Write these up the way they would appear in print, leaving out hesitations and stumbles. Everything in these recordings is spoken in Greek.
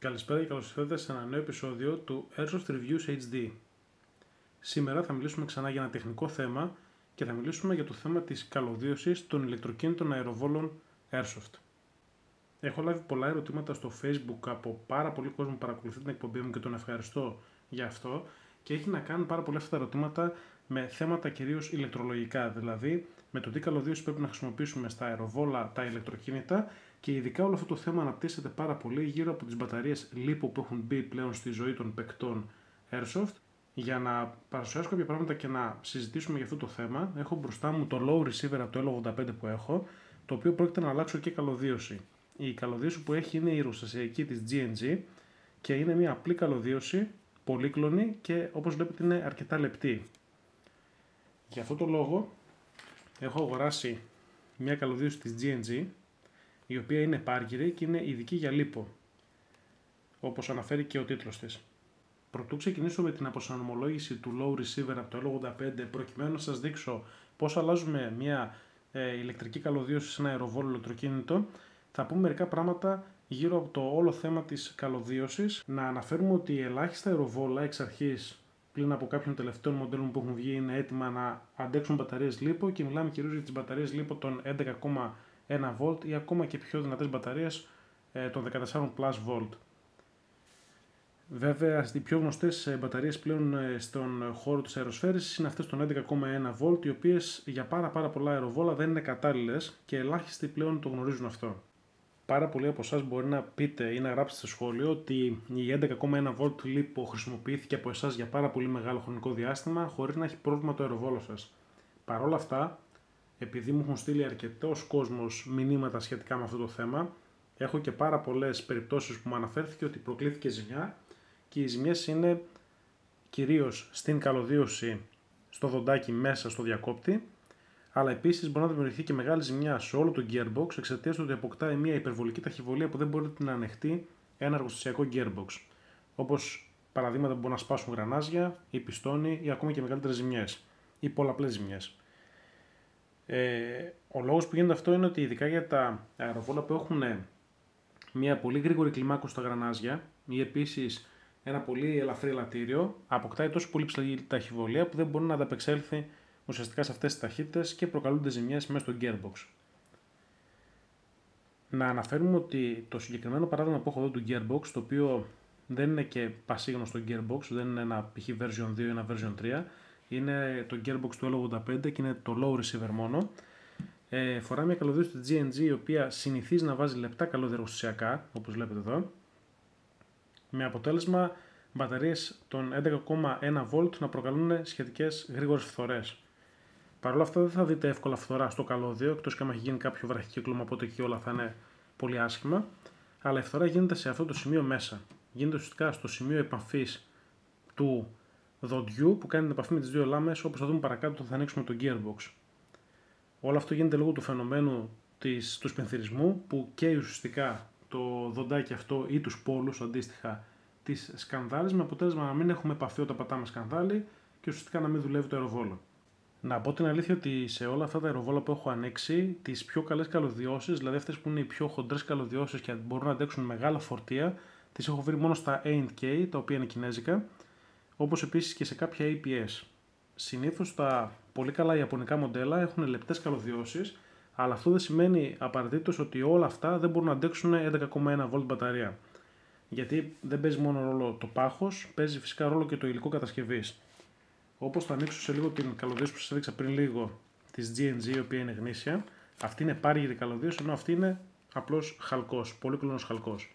Καλησπέρα και καλώς ήρθατε σε ένα νέο επεισόδιο του Airsoft Reviews HD. Σήμερα θα μιλήσουμε ξανά για ένα τεχνικό θέμα και θα μιλήσουμε για το θέμα της καλωδίωσης των ηλεκτροκίνητων αεροβόλων Airsoft. Έχω λάβει πολλά ερωτήματα στο Facebook από πάρα πολλοί κόσμο που παρακολουθεί την εκπομπή μου και τον ευχαριστώ για αυτό, και έχει να κάνει πάρα πολλά αυτά τα ερωτήματα με θέματα κυρίως ηλεκτρολογικά, δηλαδή με το τι καλωδίωση πρέπει να χρησιμοποιήσουμε στα αεροβόλα τα ηλεκτροκίνητα, και ειδικά όλο αυτό το θέμα αναπτύσσεται πάρα πολύ γύρω από τις μπαταρίες LiPo που έχουν μπει πλέον στη ζωή των παικτών Airsoft. Για να παρουσιάσω κάποια πράγματα και να συζητήσουμε για αυτό το θέμα, έχω μπροστά μου το low receiver από το L85 που έχω, το οποίο πρόκειται να αλλάξω και καλωδίωση. Η καλωδίωση που έχει είναι η εργοστασιακή της G&G και είναι μια απλή καλωδίωση, πολύκλονη και όπως βλέπετε είναι αρκετά λεπτή. Για αυτό το λόγο έχω αγοράσει μια καλωδίωση της G&G, η οποία είναι πάργυρη και είναι ειδική για LiPo, όπως αναφέρει και ο τίτλος της. Πρωτού ξεκινήσω με την αποσανομολόγηση του low receiver από το L85, προκειμένου να σας δείξω πώς αλλάζουμε μια ηλεκτρική καλωδίωση σε ένα αεροβόλο ηλεκτροκίνητο, θα πούμε μερικά πράγματα γύρω από το όλο θέμα της καλωδίωσης. Να αναφέρουμε ότι οι ελάχιστα αεροβόλα εξ αρχής, πλην από κάποιων τελευταίων μοντέλων που έχουν βγει, είναι έτοιμα να αντέξουν μπαταρίες LiPo, και μιλάμε κυρίως για τις μπαταρίες LiPo των 11,1V ή ακόμα και πιο δυνατές μπαταρίες των 14V. Βέβαια, οι πιο γνωστές μπαταρίες πλέον στον χώρο της αεροσφαίρησης είναι αυτές των 11,1V, οι οποίες για πάρα πολλά αεροβόλα δεν είναι κατάλληλες και ελάχιστοι πλέον το γνωρίζουν αυτό. Πάρα πολλοί από εσάς μπορεί να πείτε ή να γράψετε στο σχόλιο ότι η 11,1V LiPo χρησιμοποιήθηκε από εσάς για πάρα πολύ μεγάλο χρονικό διάστημα χωρίς να έχει πρόβλημα το αεροβόλο σας. Παρ' όλα αυτά, επειδή μου έχουν στείλει αρκετός κόσμος μηνύματα σχετικά με αυτό το θέμα, έχω και πάρα πολλές περιπτώσεις που μου αναφέρθηκε ότι προκλήθηκε ζημιά, και οι ζημιές είναι κυρίως στην καλωδίωση στο δοντάκι μέσα στο διακόπτη, αλλά επίσης μπορεί να δημιουργηθεί και μεγάλη ζημιά σε όλο το gearbox εξαιτίας του ότι αποκτάει μια υπερβολική ταχυβολία που δεν μπορεί να ανεχτεί ένα εργοστασιακό gearbox. Όπως παραδείγματα που μπορεί να σπάσουν γρανάζια ή πιστόνι ή ακόμα και μεγαλύτερες ζημιές ή πολλαπλές ζημιές. Ο λόγος που γίνεται αυτό είναι ότι ειδικά για τα αεροβόλα που έχουν μια πολύ γρήγορη κλιμάκωση στα γρανάζια ή επίσης ένα πολύ ελαφρύ ελαττήριο, αποκτάει τόσο πολύ ψηλή ταχυβολία που δεν μπορεί να ανταπεξέλθει ουσιαστικά σε αυτές τις ταχύτητες και προκαλούνται ζημιές μέσα στο gearbox. Να αναφέρουμε ότι το συγκεκριμένο παράδειγμα που έχω εδώ του gearbox, το οποίο δεν είναι και πασίγνωστο gearbox, δεν είναι ένα π.χ. version 2 ή ένα version 3, είναι το gearbox του L85 και είναι το low receiver μόνο. Φοράει μια καλωδίωση του G&G, η οποία συνηθίζει να βάζει λεπτά καλώδια εργοστασιακά, όπως βλέπετε εδώ, με αποτέλεσμα μπαταρίες των 11,1V να προκαλούν σχετικές γρήγορες φθορές. Παρ' όλα αυτά δεν θα δείτε εύκολα φθορά στο καλώδιο, εκτός και αν έχει γίνει κάποιο βραχικύκλωμα, οπότε εκεί όλα θα είναι πολύ άσχημα, αλλά η φθορά γίνεται σε αυτό το σημείο μέσα. Γίνεται ουσιαστικά στο σημείο επαφής του δοντιού που κάνει την επαφή με τις δύο λάμες, όπως θα δούμε παρακάτω όταν θα ανοίξουμε το gearbox. Όλο αυτό γίνεται λόγω του φαινομένου του σπενθυρισμού, που καίει ουσιαστικά το δοντάκι αυτό ή τους πόλους αντίστοιχα της σκανδάλης, με αποτέλεσμα να μην έχουμε επαφή όταν πατάμε σκανδάλι και ουσιαστικά να μην δουλεύει το αεροβόλο. Να πω την αλήθεια ότι σε όλα αυτά τα αεροβόλα που έχω ανοίξει, τις πιο καλές καλωδιώσεις, δηλαδή αυτές που είναι οι πιο χοντρές καλωδιώσεις και μπορούν να αντέξουν μεγάλα φορτία, τις έχω βρει μόνο στα A&K, τα οποία είναι κινέζικα, όπως επίσης και σε κάποια APS. Συνήθως τα πολύ καλά ιαπωνικά μοντέλα έχουν λεπτές καλωδιώσεις, αλλά αυτό δεν σημαίνει απαραίτητος ότι όλα αυτά δεν μπορούν να αντέξουν 11,1V μπαταρία. Γιατί δεν παίζει μόνο ρόλο το πάχος, παίζει φυσικά ρόλο και το υλικό κατασκευής. Όπως θα ανοίξω σε λίγο την καλωδίωση που σας έδειξα πριν λίγο της G&G, η οποία είναι γνήσια, αυτή είναι πάργυρη καλωδίωση, ενώ αυτή είναι απλώς χαλκός, πολύκλονος χαλκός.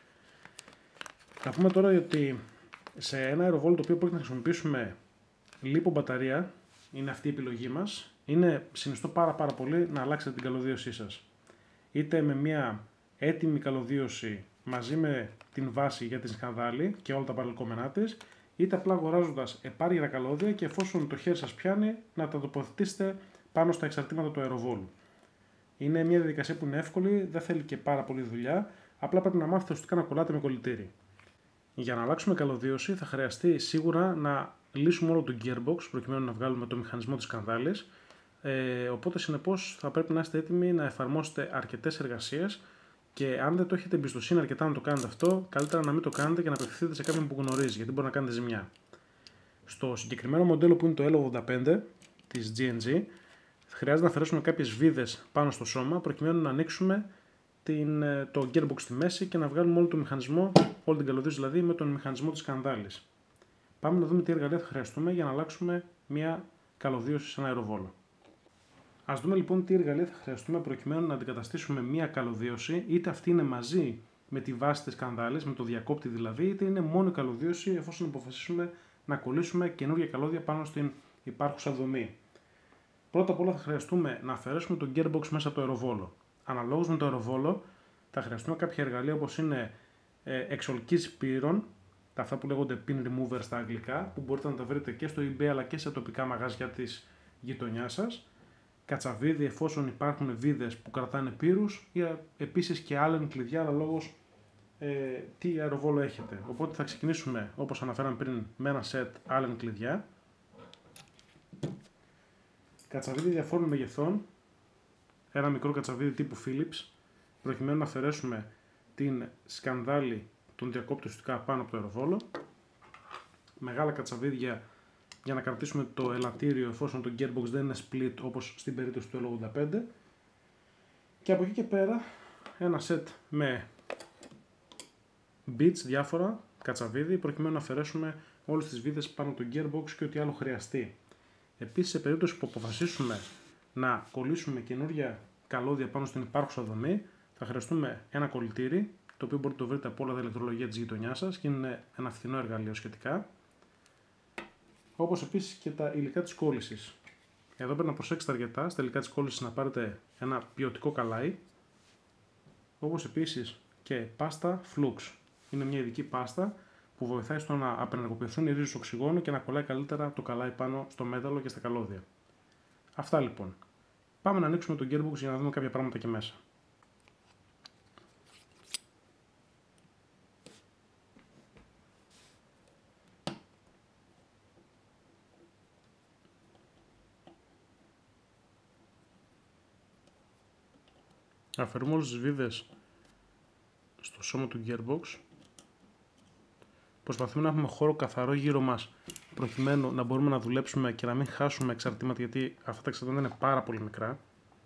Να πούμε τώρα ότι σε ένα αεροβόλο το οποίο πρόκειται να χρησιμοποιήσουμε LiPo μπαταρία, είναι αυτή η επιλογή μας, είναι συνιστό πάρα πολύ να αλλάξετε την καλωδίωσή σας. Είτε με μια έτοιμη καλωδίωση μαζί με την βάση για την σκανδάλη και όλα τα παρελκόμενά της, είτε απλά αγοράζοντας επάργυρα καλώδια και εφόσον το χέρι σας πιάνει να τα τοποθετήσετε πάνω στα εξαρτήματα του αεροβόλου. Είναι μια διαδικασία που είναι εύκολη, δεν θέλει και πάρα πολύ δουλειά, απλά πρέπει να μάθετε ουσιαστικά να κολλάτε με κολλητήρι. Για να αλλάξουμε καλωδίωση θα χρειαστεί σίγουρα να λύσουμε όλο το gearbox προκειμένου να βγάλουμε το μηχανισμό της σκανδάλης, οπότε συνεπώς θα πρέπει να είστε έτοιμοι να εφαρμόσετε αρκετές εργασίες Και αν δεν το έχετε εμπιστοσύνη αρκετά να το κάνετε αυτό, καλύτερα να μην το κάνετε και να απευθυνθείτε σε κάποιον που γνωρίζει, γιατί μπορεί να κάνετε ζημιά. Στο συγκεκριμένο μοντέλο που είναι το L85 της GNG, χρειάζεται να αφαιρέσουμε κάποιες βίδες πάνω στο σώμα προκειμένου να ανοίξουμε το gearbox στη μέση και να βγάλουμε όλο το μηχανισμό, όλη την καλωδίωση δηλαδή, με τον μηχανισμό της σκανδάλης. Πάμε να δούμε τι εργαλεία θα χρειαστούμε για να αλλάξουμε μια καλωδίωση σε ένα αεροβόλο. Ας δούμε λοιπόν τι εργαλεία θα χρειαστούμε προκειμένου να αντικαταστήσουμε μια καλωδίωση, είτε αυτή είναι μαζί με τη βάση της σκανδάλης, με το διακόπτη δηλαδή, είτε είναι μόνο η καλωδίωση εφόσον αποφασίσουμε να κολλήσουμε καινούργια καλώδια πάνω στην υπάρχουσα δομή. Πρώτα απ' όλα θα χρειαστούμε να αφαιρέσουμε το gearbox μέσα από το αεροβόλο. Αναλόγως με το αεροβόλο θα χρειαστούμε κάποια εργαλεία όπως είναι εξολκής πύρων, αυτά που λέγονται pin remover στα αγγλικά, που μπορείτε να τα βρείτε και στο eBay αλλά και σε τοπικά μαγαζιά της γειτονιάς σας. Κατσαβίδι εφόσον υπάρχουν βίδες που κρατάνε πύρους, ή επίσης και Allen κλειδιά αναλόγως τι αεροβόλο έχετε. Οπότε θα ξεκινήσουμε όπως αναφέραμε πριν με ένα set Allen κλειδιά. Κατσαβίδι διαφόρων μεγεθών, ένα μικρό κατσαβίδι τύπου Philips, προκειμένου να αφαιρέσουμε την σκανδάλη, τον διακόπτη ουσιαστικά πάνω από το αεροβόλο. Μεγάλα κατσαβίδια για να κρατήσουμε το ελαττήριο εφόσον το gearbox δεν είναι split όπως στην περίπτωση του L85. Και από εκεί και πέρα ένα set με bits διάφορα, κατσαβίδι, προκειμένου να αφαιρέσουμε όλες τις βίδες πάνω από το gearbox και ό,τι άλλο χρειαστεί. Επίσης, σε περίπτωση που αποφασίσουμε να κολλήσουμε καινούργια καλώδια πάνω στην υπάρχουσα δομή, θα χρειαστούμε ένα κολλητήρι, το οποίο μπορείτε να το βρείτε από όλα τα ηλεκτρολογία της γειτονιάς σας και είναι ένα φθηνό εργαλείο σχετικά. Όπως επίσης και τα υλικά της κόλλησης. Εδώ πρέπει να προσέξετε αρκετά στα υλικά της κόλλησης να πάρετε ένα ποιοτικό καλάι, όπως επίσης και πάστα Flux. Είναι μια ειδική πάστα που βοηθάει στο να απενεργοποιηθούν οι ρίζες οξυγόνου και να κολλάει καλύτερα το καλάι πάνω στο μέταλλο και στα καλώδια. Αυτά λοιπόν. Πάμε να ανοίξουμε το gearbox για να δούμε κάποια πράγματα και μέσα. Αφαιρούμε όλες τις βίδες στο σώμα του gearbox. Προσπαθούμε να έχουμε χώρο καθαρό γύρω μας προκειμένου να μπορούμε να δουλέψουμε και να μην χάσουμε εξαρτήματα, γιατί αυτά τα εξαρτήματα είναι πάρα πολύ μικρά.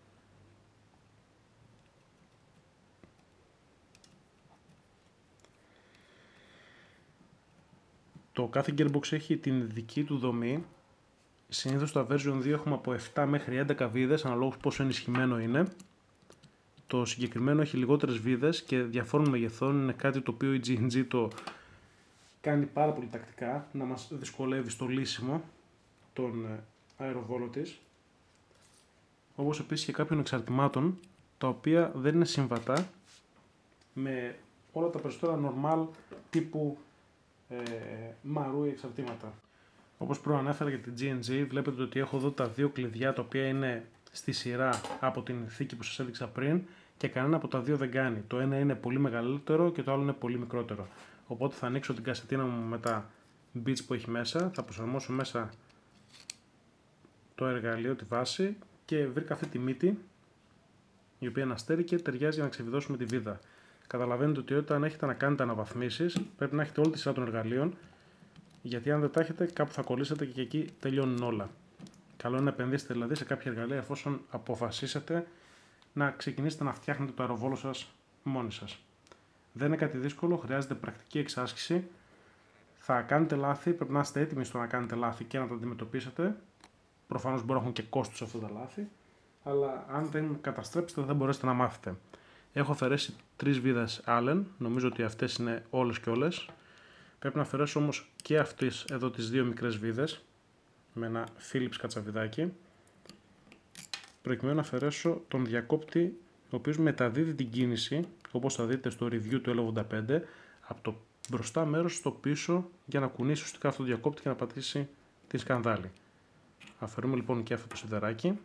Το κάθε gearbox έχει την δική του δομή. Συνήθως στα version 2 έχουμε από 7 μέχρι 11 βίδες, αναλόγως πόσο ενισχυμένο είναι. Το συγκεκριμένο έχει λιγότερες βίδες και διαφόρων μεγεθών, είναι κάτι το οποίο η GNG το κάνει πάρα πολύ τακτικά, να μας δυσκολεύει στο λύσιμο των αεροβόλων της. Όπως επίσης και κάποιων εξαρτημάτων, τα οποία δεν είναι συμβατά με όλα τα περισσότερα normal τύπου μαρούι εξαρτήματα. Όπως προανέφερα για την GNG, βλέπετε ότι έχω εδώ τα δύο κλειδιά τα οποία είναι στη σειρά από την θήκη που σας έδειξα πριν και κανένα από τα δύο δεν κάνει. Το ένα είναι πολύ μεγαλύτερο και το άλλο είναι πολύ μικρότερο. Οπότε θα ανοίξω την κασετίνα μου με τα bits που έχει μέσα, θα προσαρμόσω μέσα το εργαλείο, τη βάση και βρήκα αυτή τη μύτη η οποία είναι αστέρι και ταιριάζει για να ξεβιδώσουμε τη βίδα. Καταλαβαίνετε ότι όταν έχετε να κάνετε αναβαθμίσεις πρέπει να έχετε όλη τη σειρά των εργαλείων, γιατί αν δεν τα έχετε κάπου θα κολλήσετε και εκεί τελειώνουν όλα. Καλό είναι να επενδύσετε δηλαδή σε κάποια εργαλεία εφόσον αποφασίσετε να ξεκινήσετε να φτιάχνετε το αεροβόλο σας μόνοι σας. Δεν είναι κάτι δύσκολο, χρειάζεται πρακτική εξάσκηση. Θα κάνετε λάθη, πρέπει να είστε έτοιμοι στο να κάνετε λάθη και να τα αντιμετωπίσετε. Προφανώς μπορεί να έχουν και κόστος αυτά τα λάθη, αλλά αν δεν καταστρέψετε δεν θα μπορέσετε να μάθετε. Έχω αφαιρέσει 3 βίδες Allen, νομίζω ότι αυτές είναι όλες και όλες. Πρέπει να αφαιρέσω όμως και αυτές εδώ τις δύο μικρές βίδες με ένα Philips κατσαβιδάκι, προκειμένου να αφαιρέσω τον διακόπτη ο οποίος μεταδίδει την κίνηση, όπως θα δείτε στο review του L85, από το μπροστά μέρος στο πίσω για να κουνήσει ουσιαστικά αυτό το διακόπτη και να πατήσει τη σκανδάλη. Αφαιρούμε λοιπόν και αυτό το σιδεράκι.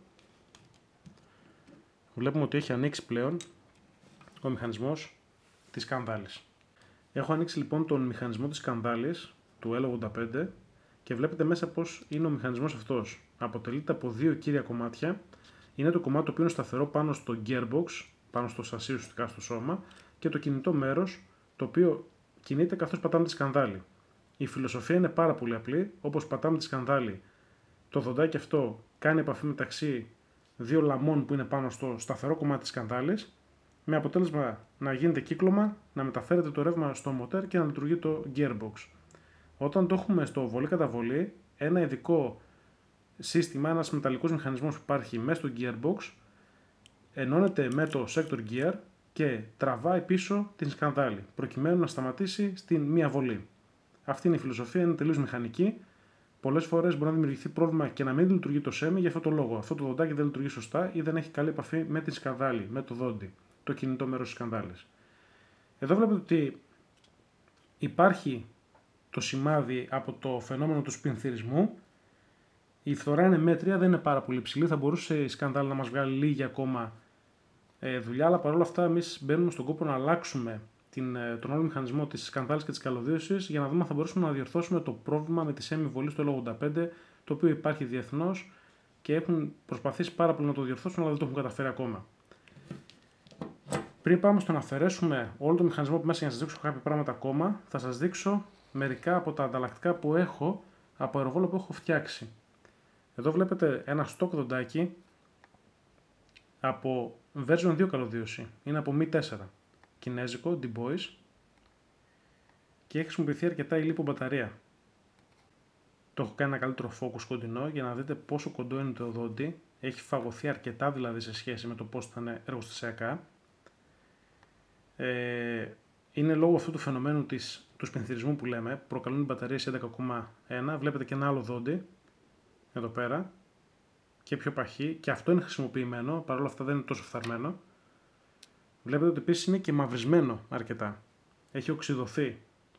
Βλέπουμε ότι έχει ανοίξει πλέον ο μηχανισμός της σκανδάλης. Έχω ανοίξει λοιπόν τον μηχανισμό της σκανδάλης του L85 και βλέπετε μέσα πως είναι ο μηχανισμός αυτός. Αποτελείται από δύο κύρια κομμάτια. Είναι το κομμάτι το οποίο είναι σταθερό πάνω στο gearbox πάνω στο σασί ουσιαστικά στο σώμα και το κινητό μέρος το οποίο κινείται καθώς πατάμε τη σκανδάλη. Η φιλοσοφία είναι πάρα πολύ απλή, όπως πατάμε τη σκανδάλη, το δοντάκι αυτό κάνει επαφή μεταξύ δύο λαμών που είναι πάνω στο σταθερό κομμάτι της σκανδάλης, με αποτέλεσμα να γίνεται κύκλωμα, να μεταφέρεται το ρεύμα στο μοτέρ και να λειτουργεί το gearbox. Όταν το έχουμε στο βολή-καταβολή, ένα ειδικό σύστημα, ένας μεταλλικός μηχανισμός που υπάρχει μέσα στο gearbox, ενώνεται με το sector gear και τραβάει πίσω την σκανδάλη, προκειμένου να σταματήσει στην μία βολή. Αυτή είναι η φιλοσοφία, είναι τελείως μηχανική. Πολλές φορές μπορεί να δημιουργηθεί πρόβλημα και να μην λειτουργεί το σέμι για αυτό το λόγο. Αυτό το δοντάκι δεν λειτουργεί σωστά ή δεν έχει καλή επαφή με την σκανδάλη, με το δόντι, το κινητό μέρος της σκανδάλης. Εδώ βλέπετε ότι υπάρχει το σημάδι από το φαινόμενο του σπινθυρισμού. Η φθορά είναι μέτρια, δεν είναι πάρα πολύ ψηλή. Θα μπορούσε η σκανδάλη να μας βγάλει λίγη ακόμα δουλειά, αλλά παρόλα αυτά εμείς μπαίνουμε στον κόπο να αλλάξουμε τον όλο μηχανισμό της σκανδάλης και της καλωδίωσης για να δούμε αν θα μπορούσαμε να διορθώσουμε το πρόβλημα με τη σέμι βολή στο L85, το οποίο υπάρχει διεθνώς και έχουν προσπαθήσει πάρα πολύ να το διορθώσουν, αλλά δεν το έχουν καταφέρει ακόμα. Πριν πάμε στο να αφαιρέσουμε όλο το μηχανισμό που μέσα για να σας δείξω κάποια πράγματα ακόμα, θα σας δείξω μερικά από τα ανταλλακτικά που έχω από αεροβόλο που έχω φτιάξει. Εδώ βλέπετε ένα stock δοντάκι από version 2 καλωδίωση. Είναι από Mi 4. Κινέζικο, D-Boys. Και έχει χρησιμοποιηθεί αρκετά η λίπο μπαταρία. Το έχω κάνει ένα καλύτερο focus κοντινό για να δείτε πόσο κοντό είναι το δόντι. Έχει φαγωθεί αρκετά δηλαδή σε σχέση με το πώς ήταν εργοστασιακά. Είναι λόγω αυτού του φαινομένου του σπινθυρισμού που λέμε, προκαλούν οι μπαταρίες 11,1. Βλέπετε και ένα άλλο δόντι εδώ πέρα και πιο παχύ, και αυτό είναι χρησιμοποιημένο, παρόλα αυτά δεν είναι τόσο φθαρμένο. Βλέπετε ότι επίσης είναι και μαυρισμένο αρκετά, έχει οξυδωθεί.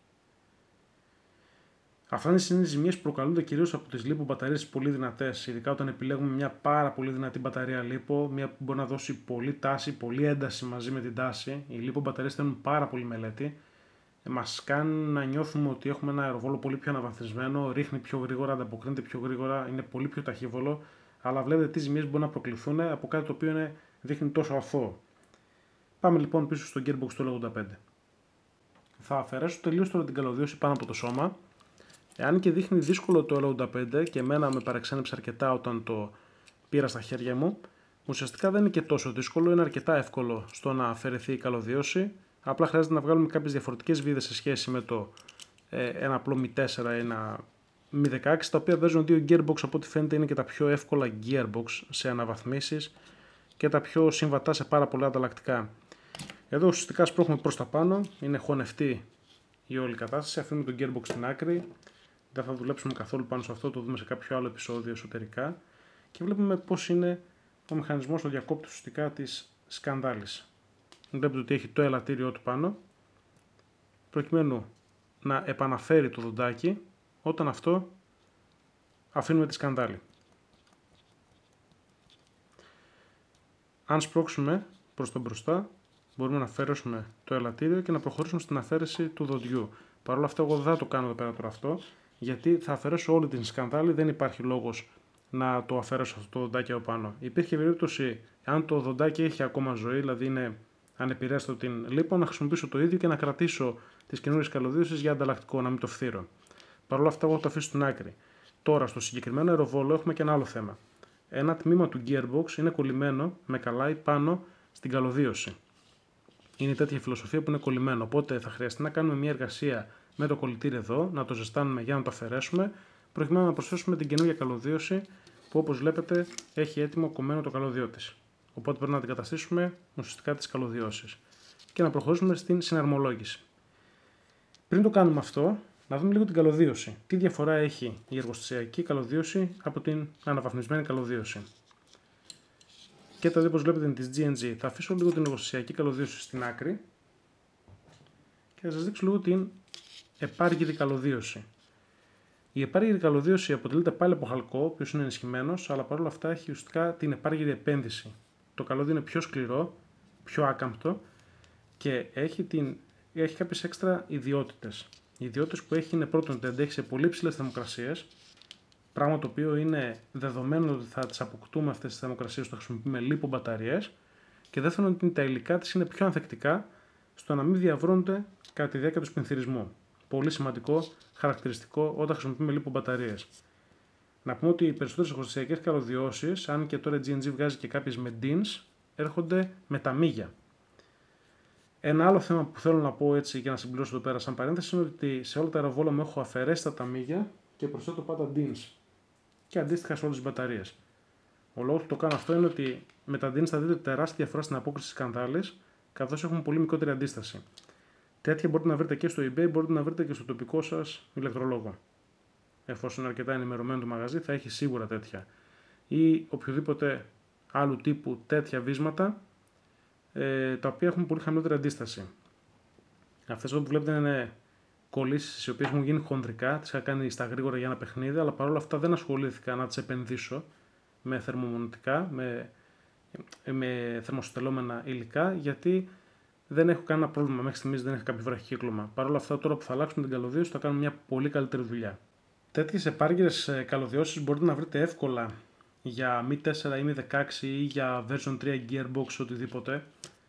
Αυτά είναι οι ζημίες που προκαλούνται κυρίως από τις λίπο μπαταρίες πολύ δυνατές, ειδικά όταν επιλέγουμε μια πάρα πολύ δυνατή μπαταρία λίπο, μια που μπορεί να δώσει πολύ τάση, πολύ ένταση μαζί με την τάση. Οι λίπο μπαταρίες θέλουν πάρα πολύ μελέτη. Μας κάνουν να νιώθουμε ότι έχουμε ένα αεροβόλο πολύ πιο αναβαθμισμένο, ρίχνει πιο γρήγορα, ανταποκρίνεται πιο γρήγορα, είναι πολύ πιο ταχύβολο, αλλά βλέπετε τι ζημίες μπορούν να προκληθούν από κάτι το οποίο δείχνει τόσο αθώο. Πάμε λοιπόν πίσω στο gearbox του L85. Θα αφαιρέσω τελείως τώρα την καλωδίωση πάνω από το σώμα. Εάν και δείχνει δύσκολο το L85 και εμένα με παρεξένεψε αρκετά όταν το πήρα στα χέρια μου, ουσιαστικά δεν είναι και τόσο δύσκολο, είναι αρκετά εύκολο στο να αφαιρεθεί η καλωδίωση. Απλά χρειάζεται να βγάλουμε κάποιες διαφορετικές βίδες σε σχέση με ένα απλό Mi 4 ή ένα Mi 16, τα οποία version 2 gearbox από ό,τι φαίνεται είναι και τα πιο εύκολα gearbox σε αναβαθμίσεις και τα πιο συμβατά σε πάρα πολλά ανταλλακτικά. Εδώ ουσιαστικά σπρώχνουμε προς τα πάνω, είναι χωνευτή η όλη κατάσταση, αφήνουμε το gearbox στην άκρη, δεν θα δουλέψουμε καθόλου πάνω σε αυτό, το δούμε σε κάποιο άλλο επεισόδιο εσωτερικά και βλέπουμε πώς είναι ο μηχανισμός, ο διακόπτης ουσιαστικά της σκανδάλης. Βλέπετε ότι έχει το ελαττήριό του πάνω, προκειμένου να επαναφέρει το δοντάκι όταν αυτό αφήνουμε τη σκανδάλη. Αν σπρώξουμε προς τα μπροστά, μπορούμε να αφαιρέσουμε το ελαττήριο και να προχωρήσουμε στην αφαίρεση του δοντιού. Παρ' όλα αυτά, εγώ δεν θα το κάνω εδώ πέρα τώρα αυτό, γιατί θα αφαιρέσω όλη την σκανδάλη, δεν υπάρχει λόγος να το αφαιρέσω αυτό το δοντάκι από πάνω. Υπήρχε περίπτωση, αν το δοντάκι έχει ακόμα ζωή, δηλαδή είναι ανεπηρέαστο την λίπο, να χρησιμοποιήσω το ίδιο και να κρατήσω τις καινούριες καλωδίωσεις για ανταλλακτικό, να μην το φθείρω. Παρ' όλα αυτά, εγώ το αφήσω στην άκρη. Τώρα, στο συγκεκριμένο αεροβόλο έχουμε και ένα άλλο θέμα. Ένα τμήμα του gearbox είναι κολλημένο με καλάι πάνω στην καλωδίωση. Είναι τέτοια φιλοσοφία που είναι κολλημένο. Οπότε θα χρειαστεί να κάνουμε μια εργασία με το κολλητήρι εδώ, να το ζεστάνουμε για να το αφαιρέσουμε, προκειμένου να προσθέσουμε την καινούργια καλωδίωση που, όπως βλέπετε, έχει έτοιμο κομμένο το καλώδιό της. Οπότε πρέπει να αντικαταστήσουμε ουσιαστικά τις καλωδιώσεις και να προχωρήσουμε στην συναρμολόγηση. Πριν το κάνουμε αυτό, να δούμε λίγο την καλωδίωση. Τι διαφορά έχει η εργοστασιακή καλωδίωση από την αναβαθμισμένη καλωδίωση. Και τα δύο, όπως βλέπετε, είναι της GNG. Θα αφήσω λίγο την εργοστασιακή καλωδίωση στην άκρη και θα σας δείξω λίγο την επάργυρη καλωδίωση. Η επάργυρη καλωδίωση αποτελείται πάλι από χαλκό, ο οποίος είναι ενισχυμένος, αλλά παρόλα αυτά έχει ουσιαστικά την επάργυρη επένδυση. Το καλώδιο είναι πιο σκληρό, πιο άκαμπτο και έχει κάποιες έξτρα ιδιότητες. Οι ιδιότητες που έχει είναι πρώτον ότι αντέχει σε πολύ ψηλές θερμοκρασίες, πράγμα το οποίο είναι δεδομένο ότι θα τις αποκτούμε αυτές τις θερμοκρασίες όταν χρησιμοποιούμε λίπο μπαταρίες, Και δεύτερον, ότι τα υλικά της είναι πιο ανθεκτικά στο να μην διαβρώνονται κατά τη διάρκεια του σπινθυρισμού. Πολύ σημαντικό χαρακτηριστικό όταν χρησιμοποιούμε λιπομπαταρίες. Να πούμε ότι οι περισσότερες εργοστασιακές καλωδιώσεις, αν και τώρα η G&G βγάζει και κάποιες με DINs, έρχονται με τα μύγια. Ένα άλλο θέμα που θέλω να πω έτσι για να συμπληρώσω εδώ πέρα σαν παρένθεση είναι ότι σε όλα τα αεροβόλα μου έχω αφαιρέσει τα ταμίγια και προσθέτω πάντα DINs. Και αντίστοιχα σε όλες τις μπαταρίες. Ο λόγος που το κάνω αυτό είναι ότι με τα DINs θα δείτε τεράστια διαφορά στην απόκριση της κανδάλης, καθώς έχουν πολύ μικρότερη αντίσταση. Τέτοια μπορείτε να βρείτε και στο eBay, μπορείτε να βρείτε και στο τοπικό σας ηλεκτρολόγο. Εφόσον είναι αρκετά ενημερωμένο το μαγαζί, θα έχει σίγουρα τέτοια. Ή οποιοδήποτε άλλου τύπου τέτοια βίσματα, τα οποία έχουν πολύ χαμηλότερη αντίσταση. Αυτές εδώ που βλέπετε είναι κολλήσεις οι οποίες έχουν γίνει χονδρικά, τις είχα κάνει στα γρήγορα για ένα παιχνίδι, αλλά παρόλα αυτά δεν ασχολήθηκα να τις επενδύσω με θερμομονωτικά, με θερμοστελόμενα υλικά, γιατί δεν έχω κανένα πρόβλημα. Μέχρι στιγμής δεν έχει κάποιο βραχικύκλωμα. Παρ' όλα αυτά, τώρα που θα αλλάξουμε την καλωδίωση, θα κάνουμε μια πολύ καλύτερη δουλειά. Τέτοιες επάργυρες καλωδιώσεις μπορείτε να βρείτε εύκολα για Mi 4 ή Mi 16 ή για version 3 Gearbox οτιδήποτε,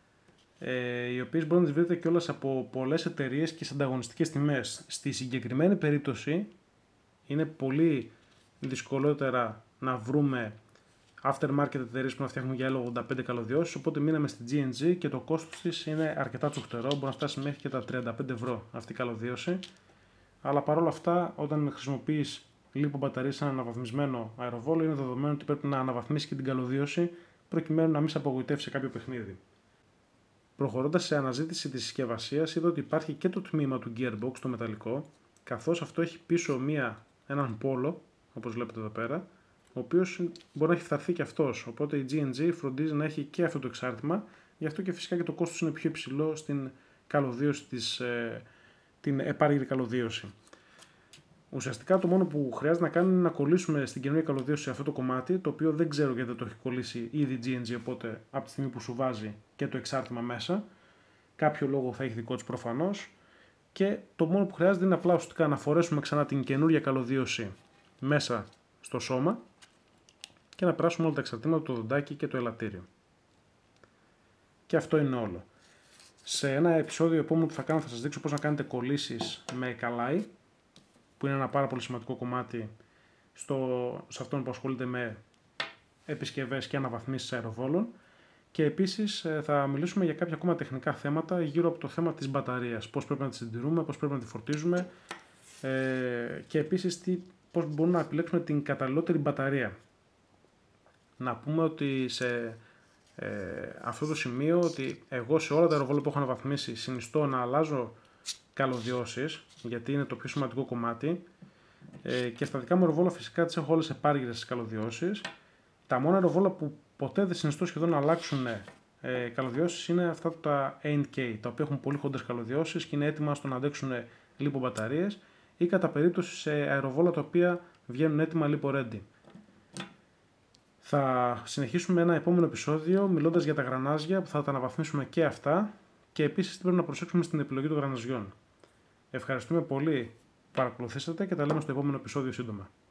οι οποίες μπορείτε να τις βρείτε κιόλας από πολλές εταιρείες και σε ανταγωνιστικές τιμές. Στη συγκεκριμένη περίπτωση είναι πολύ δυσκολότερα να βρούμε aftermarket εταιρείες που να φτιάχνουν για L85 καλωδιώσεις, οπότε μείναμε στη G&G και το κόστος της είναι αρκετά τσουχτερό, μπορεί να φτάσει μέχρι και τα 35 ευρώ αυτή η καλωδίωση. Αλλά παρόλα αυτά, όταν χρησιμοποιείς λιπομπαταρίες σε ένα αναβαθμισμένο αεροβόλο, είναι δεδομένο ότι πρέπει να αναβαθμίσεις και την καλωδίωση προκειμένου να μην σε απογοητεύσει σε κάποιο παιχνίδι. Προχωρώντας σε αναζήτηση της συσκευασίας, είδα ότι υπάρχει και το τμήμα του Gearbox, το μεταλλικό, καθώς αυτό έχει πίσω έναν πόλο, όπως βλέπετε εδώ πέρα, ο οποίος μπορεί να έχει φθαρθεί και αυτός. Οπότε η G&G φροντίζει να έχει και αυτό το εξάρτημα, γι' αυτό και φυσικά και το κόστος είναι πιο υψηλό στην καλωδίωση την επάργυρη καλωδίωση. Ουσιαστικά το μόνο που χρειάζεται να κάνουμε είναι να κολλήσουμε στην καινούργια καλωδίωση σε αυτό το κομμάτι, το οποίο δεν ξέρω γιατί δεν το έχει κολλήσει ήδη η G&G, οπότε από τη στιγμή που σου βάζει και το εξάρτημα μέσα, κάποιο λόγο θα έχει δικό της προφανώς, και το μόνο που χρειάζεται είναι απλά ουσιαστικά να φορέσουμε ξανά την καινούργια καλωδίωση μέσα στο σώμα και να περάσουμε όλα τα εξαρτήματα, το δοντάκι και το ελαττήριο. Και αυτό είναι όλο. Σε ένα επεισόδιο επόμενο που θα κάνω θα σας δείξω πώς να κάνετε κολλήσεις με καλάι, που είναι ένα πάρα πολύ σημαντικό κομμάτι σε αυτόν που ασχολείται με επισκευές και αναβαθμίσεις αεροβόλων. Και επίσης θα μιλήσουμε για κάποια ακόμα τεχνικά θέματα γύρω από το θέμα της μπαταρίας. Πώς πρέπει να τη συντηρούμε, πώς πρέπει να τη φορτίζουμε και επίσης πώς μπορούμε να επιλέξουμε την καταλληλότερη μπαταρία. Να πούμε ότι σε αυτό το σημείο ότι εγώ σε όλα τα αεροβόλα που έχω αναβαθμίσει συνιστώ να αλλάζω καλωδιώσεις, γιατί είναι το πιο σημαντικό κομμάτι, και στα δικά μου αεροβόλα φυσικά τις έχω όλες επάργυρες καλωδιώσεις. Τα μόνα αεροβόλα που ποτέ δεν συνιστώ σχεδόν να αλλάξουν καλωδιώσεις είναι αυτά τα ANK, τα οποία έχουν πολύ χοντρές καλωδιώσεις και είναι έτοιμα στο να αντέξουν λιπομπαταρίες, ή κατά περίπτωση σε αεροβόλα τα οποία βγαίνουν έτοιμα lipo-ready. Θα συνεχίσουμε ένα επόμενο επεισόδιο μιλώντας για τα γρανάζια που θα τα αναβαθμίσουμε και αυτά, και επίσης τι πρέπει να προσέξουμε στην επιλογή των γραναζιών. Ευχαριστούμε πολύ που παρακολουθήσατε και τα λέμε στο επόμενο επεισόδιο σύντομα.